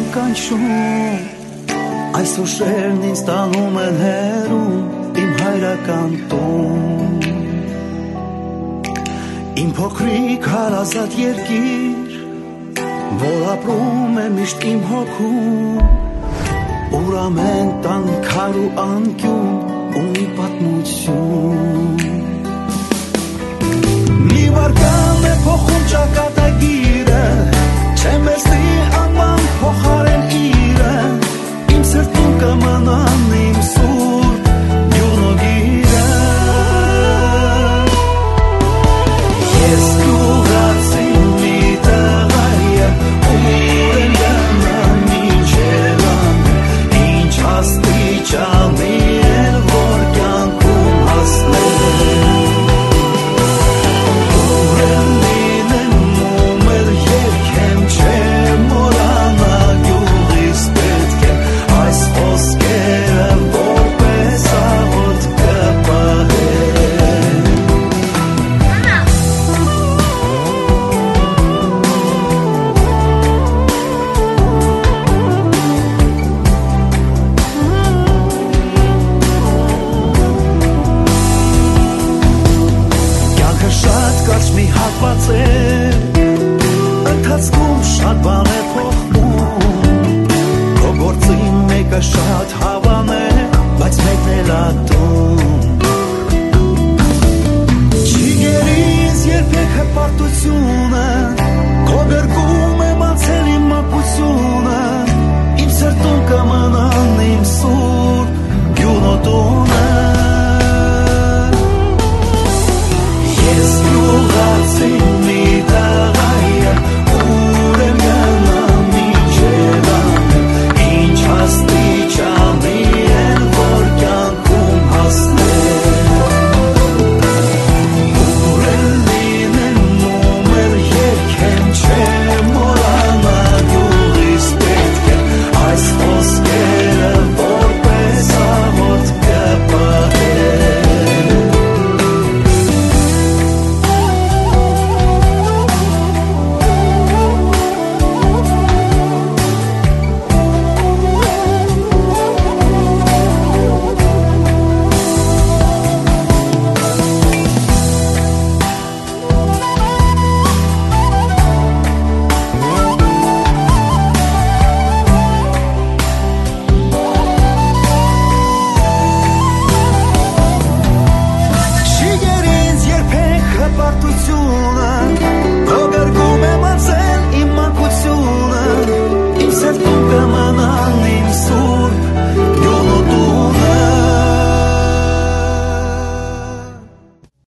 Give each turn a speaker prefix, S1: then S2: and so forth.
S1: կանչում Այս ուշերն ինձ տանում են հեռու Իմ հայրական տուն Իմ փոքրիկ հարազատ երկիր Որ ապրում է միշտ իմ հոգում Ուր ամեն տան քար ու անկյուն Ունի պատմություն Մի վարկան է փոխում ճակատագիրը Չեմ վերցնի անվան փոխարեն